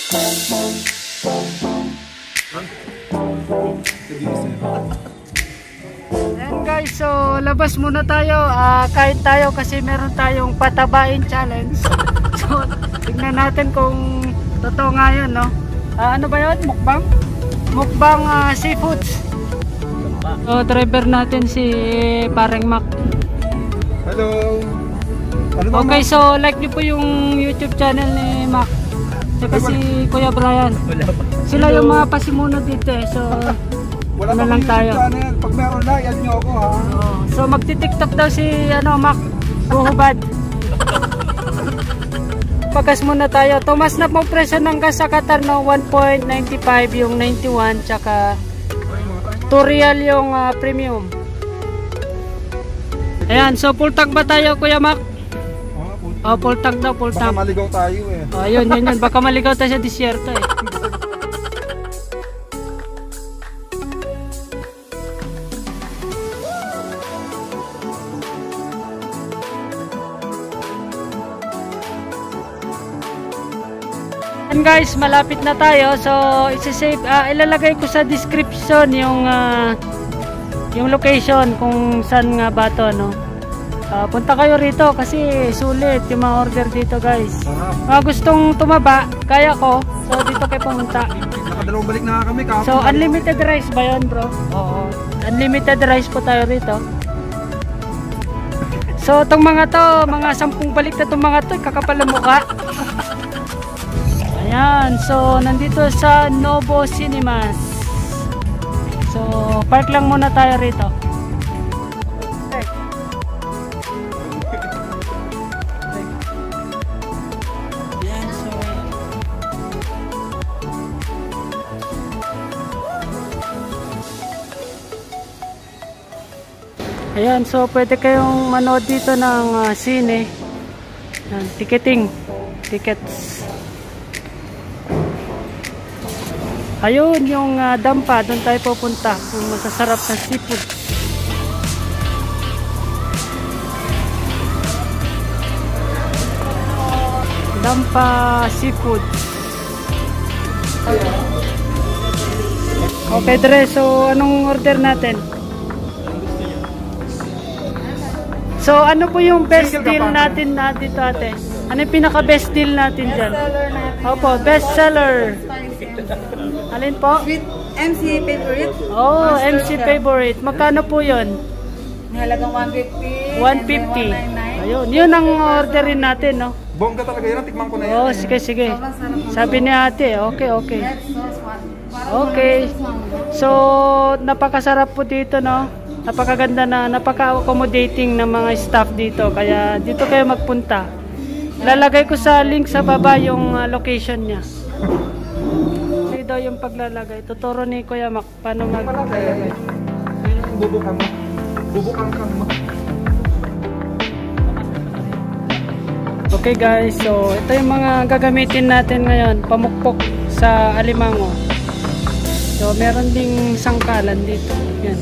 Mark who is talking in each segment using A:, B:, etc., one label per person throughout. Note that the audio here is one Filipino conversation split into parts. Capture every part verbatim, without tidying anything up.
A: Ayan guys, so labas muna tayo. Uh, kahit tayo kasi meron tayong patabain challenge. So tignan natin kung totoo nga yun, no? Uh, ano ba yun? Mukbang? Mukbang uh, seafoods. So driver natin si Pareng Mac.
B: Hello. Ano ba,
A: okay,
B: Mac?
A: so like nyo po yung YouTube channel ni Mac. Saka si Kuya Brian. Sila yung mga pasimuno dito eh. So
B: wala
A: ano lang tayo.
B: Channel. Pag meron na, yan nyo ako ha.
A: Oh, so magti-tiktok daw si ano, Mac. Buhubad. Pagas muna tayo. Tumas na po presyo ng gas sa Qatar, no? one point nine five yung ninety-one. Tsaka two real yung uh, premium. Ayan, so full tank ba tayo, Kuya Mac? Oh, full tank daw, full tank.
B: Baka maligaw tayo eh.
A: Oh, yun, yun, yun. Baka maligaw tayo sa disyerto eh. And guys, malapit na tayo. So, isi-save, uh, ilalagay ko sa description yung uh, yung location kung saan nga ba to, no? Uh, punta kayo rito kasi sulit yung mga order dito, guys. Mga gustong tumaba, kaya ko. So, dito kayo pumunta.
B: Nakadalawang balik na kami.
A: So, unlimited rice ba yun, bro? Oo. Unlimited rice po tayo rito. So, itong mga to, mga sampung balik na itong mga to, kakapal ang mukha. Ayan, so nandito sa Novo Cinemas. So park lang muna tayo rito. Ayan, so ayan, so pwede kayong manood dito ng uh, sine. Ayan, ticketing, tickets. Ayun, yung uh, Dampa, doon tayo pupunta. Yung masasarap na seafood. Dampa seafood. Okay, Dre. So, anong order natin? So, ano po yung best deal natin na dito, ate? Ano yung pinaka best deal natin dyan? Opo, best seller. Alin po?
C: With M C favorite.
A: Oh, M C favorite. Magkano po yun?
C: Halagang one fifty.
A: one fifty. Ayun, yun ang orderin natin, no?
B: Bongga talaga yun. Tikman ko na yan.
A: Oh, sige, sige. Sabi ni ate, okay, okay. Okay. So, napakasarap po dito, no? Napakaganda na, napaka-accommodating ng mga staff dito. Kaya dito kayo magpunta. Lalagay ko sa link sa baba yung uh, location niya. Daw yung paglalagay. Tuturo ni Kuya Mac paano maglalagay.
B: Bubukan mo. Bubukan ka mo.
A: Okay guys, so ito yung mga gagamitin natin ngayon. Pamukpok sa alimango. So meron ding sangkalan dito. Yan.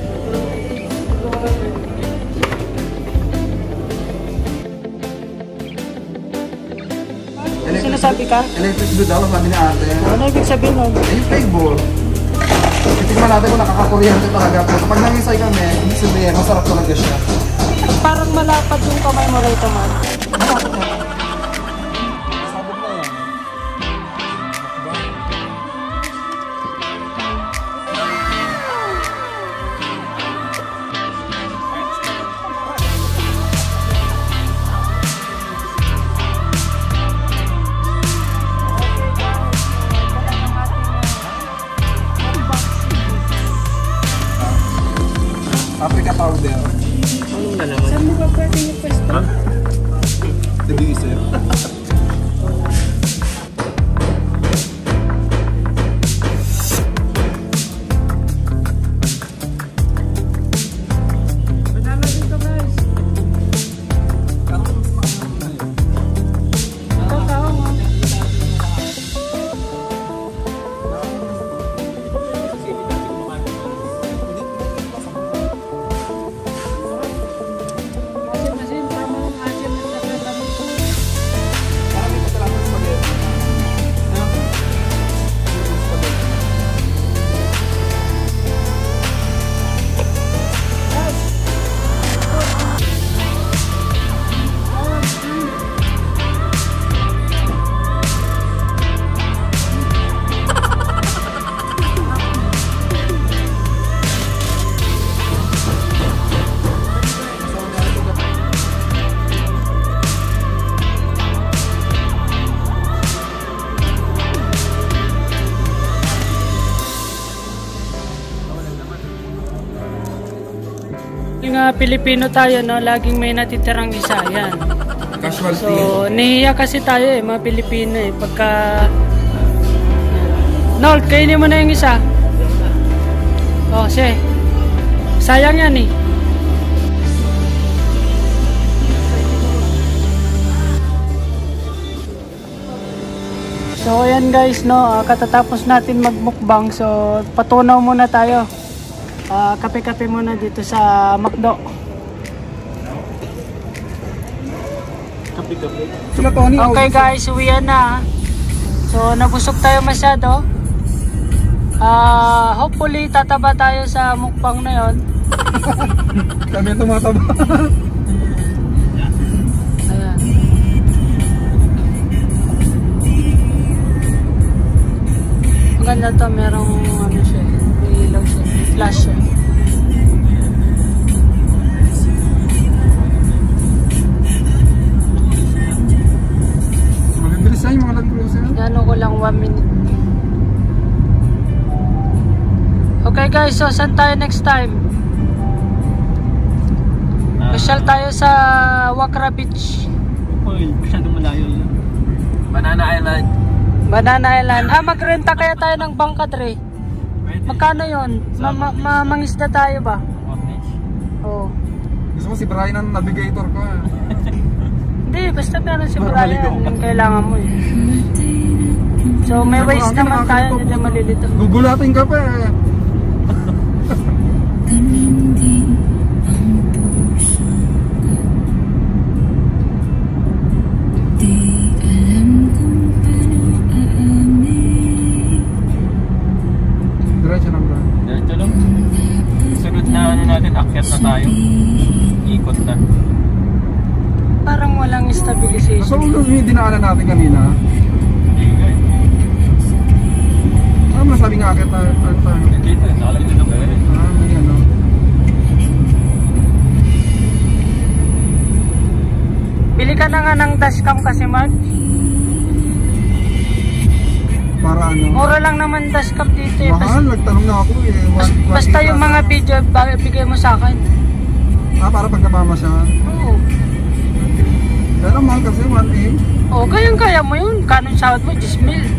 A: Sinasabi ka?
B: Electric blue daw, sabi ni ate.
A: Ano ibig sabihin nun?
B: Eh, yung flavor. Titignan natin kung nakakakuryente talaga po. Kapag nangisay kami, hindi sabihin, masarap talaga siya.
A: Parang malapad yung kamay mo rito, man.
B: Malapad na yan. Sabog na yan. Paprika powder.
A: Saan mo ba pwede yung pwesto? na Pilipino tayo, no, laging may natitirang isa, yan.
B: Casualty.
A: So, nahihiya kasi tayo eh, mga Pilipino eh, pagka... Nol, kainin mo na yung isa. Oh, sige. Sayang yan eh. So ayan guys, no, uh, katatapos natin magmukbang, so patunaw muna tayo. Uh, kape-kape muna dito sa McDo.
B: Kape-kape. Sila Tony.
A: Okay guys, uwian na. So nabusog tayo masyado. Uh, hopefully tataba tayo sa mukbang na yon.
B: Kami tumataba.
A: Ayan. Maganda to, merong ano siya, may ilaw siya, flash siya.
B: Mabibilis na yung mga nag-cruiser.
A: Gano'n ko lang one minute. Okay guys, so saan tayo next time? Pasyal tayo sa Wakra Beach.
D: Uy, masyadong malayo yun. Banana Island.
A: Banana Island. Ah, magrenta kaya tayo ng bangka, Dre. Magkano yun? Ma ma ma mangisda tayo ba? Oo. Oh.
B: Gusto mo si Brian ang navigator ko.
A: Hindi, basta meron si Brian. Yung kailangan mo eh. So may ways naman tayo, hindi malilito.
B: Gugulatin ka pa eh. Diretso lang ba?
D: Diretso lang. Sunod na ano natin, akyat na tayo. Ikot na.
A: Parang walang stabilization.
B: So kung yung dinaanan natin kanina, ano masabi nga akyat tayo?
D: Dito, nakalagay na kayo.
B: Ah, may ano.
A: Bili ka na nga ng dashcam kasi, Mark.
B: Para ano?
A: Mura lang naman dashcam dito eh.
B: Mahal, nagtanong na ako eh.
A: Basta, basta yung mga video, bigay mo sa akin.
B: Ah, para pagkapama siya.
A: Oo.
B: Pero mahal kasi, one A.
A: Oo, kayang-kaya mo yun. Kanong sahod mo, ten mil.